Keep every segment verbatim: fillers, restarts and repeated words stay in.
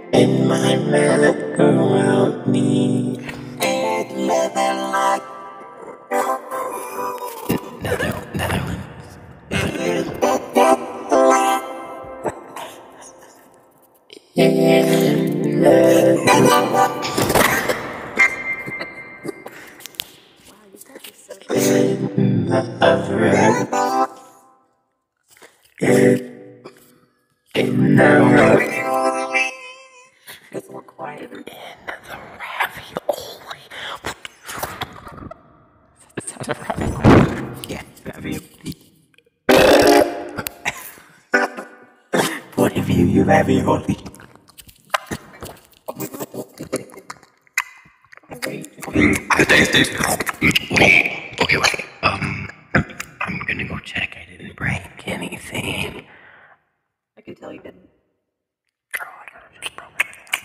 in my mouth around me. And living like another, another one. In the it's more quiet. In the ravioli. It sounds like ravioli. Yeah, ravioli. What if you, you ravioli? I taste it. Okay, wait. Um, I'm gonna go check. I didn't break anything. I can tell you didn't. Oh, I gotta just probably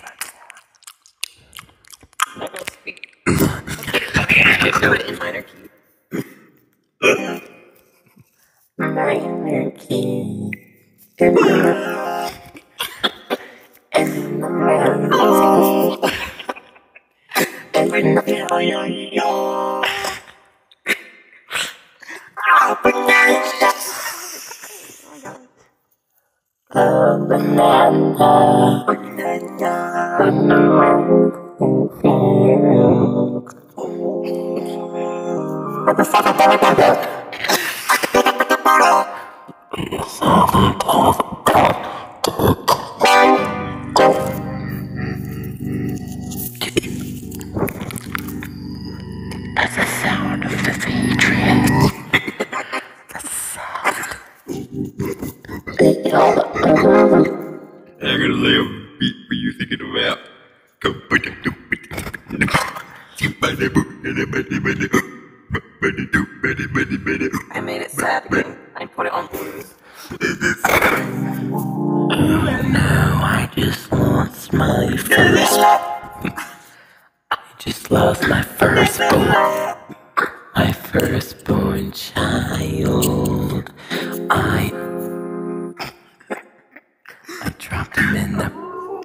I'm not gonna speak. Okay, I can do it in minor key. Minor key. And the melody. Every night, oh, yo, yo. A banana. A banana. Banana. What the fuck am I talking about? That's the sound of the Patriots. The sound. They all I gotta lay a beat for you thinking about. I made it sad again. I put it on blues. Oh no, I just lost my first. I just lost my firstborn. My firstborn child. I. I dropped him in the.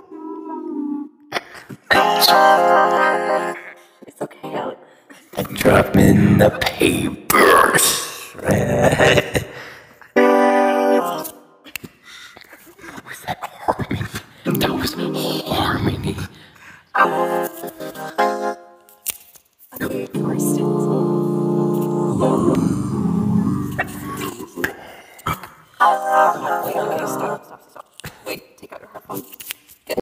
I, it's okay, Alex. I dropped him in the paper. What was that harmony? That was harmony. Okay, stop, stop, stop. Wait, take out your headphones.